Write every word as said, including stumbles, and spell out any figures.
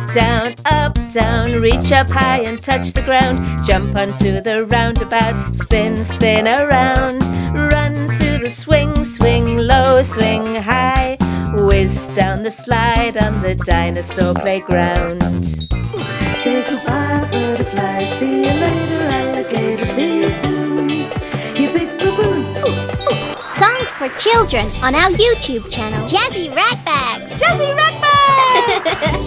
down, up, down. Reach up high and touch the ground. Jump onto the roundabout. Spin, spin around. Run to the swing, swing low, swing high. Whiz down the slide on the dinosaur playground. Say goodbye, butterfly. See you later, alligator. See you soon. You big baboon. Songs for children on our YouTube channel, Jazzy Ragbags. Jazzy Ragbags!